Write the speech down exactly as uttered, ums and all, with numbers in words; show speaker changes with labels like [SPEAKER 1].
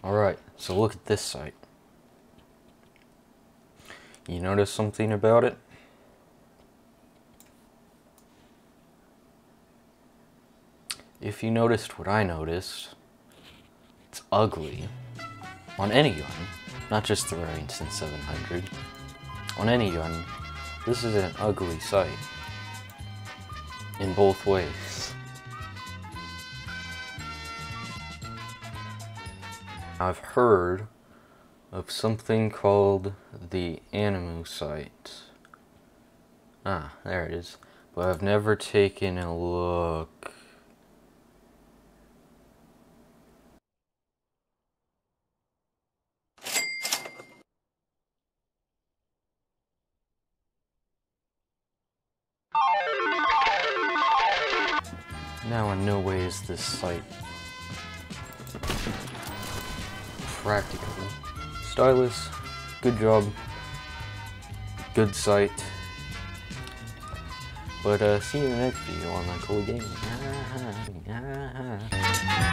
[SPEAKER 1] Alright, so look at this site. You notice something about it? If you noticed what I noticed, it's ugly. On any gun, not just the Remington seven hundred. On any gun, this is an ugly sight. In both ways. I've heard of something called the Animu site. Ah, there it is. But I've never taken a look. Now in no way is this site practicable. Stylus, good job, good site. But uh, see you in the next video on my cool game.